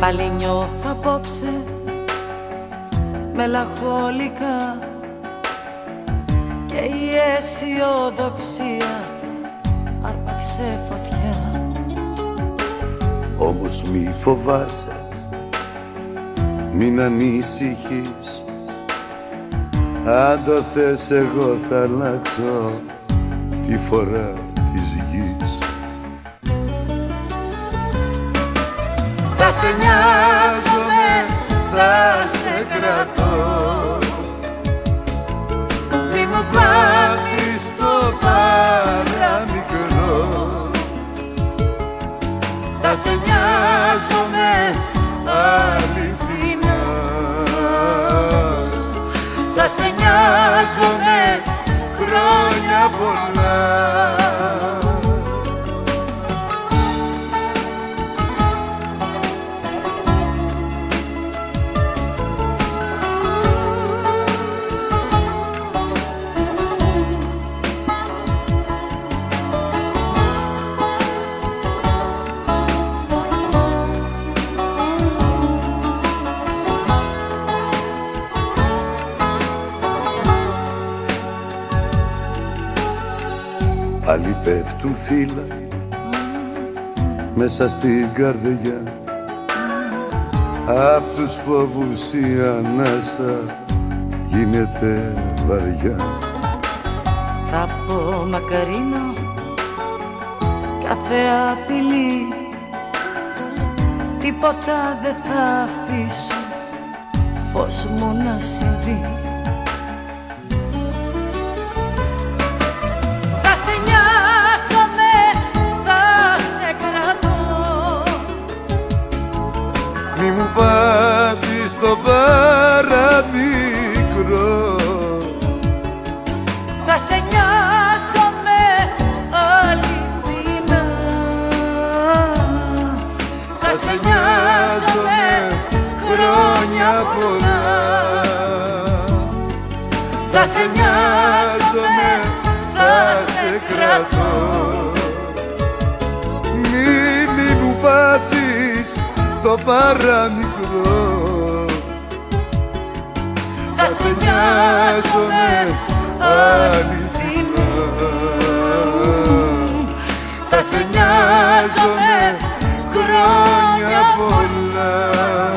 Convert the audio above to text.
Πάλι νιώθω απόψε μελαγχολικά και η αισιοδοξία άρπαξε φωτιά. Όμως μη φοβάσαι, μην ανησυχείς, αν το θες εγώ θα αλλάξω τη φορά της γης. Θα σε νοιάζομαι, θα σε κρατώ, μη μου πάθεις το παραμικρό. θα σε νοιάζομαι αληθινά, θα σε νοιάζομαι χρόνια πολλά. Άλλοι πέφτουν φύλλα μέσα στην καρδιά, απ' τους φόβους η ανάσα γίνεται βαριά. Θα απομακρύνω κάθε απειλή, τίποτα δεν θα αφήσω φως μου να συμβεί. Θα σε νοιάζομαι, θα σε κρατώ, μη μου πάθεις το παραμικρό. θα σε νοιάζομαι αληθινά, Θα σε νοιάζομαι χρόνια πολλά. Θα σε νοιάζομαι, θα σε κρατώ, μη μου πάθεις το παραμικρό. θα σε νοιάζομαι αληθινά, θα σε νοιάζομαι χρόνια πολλά.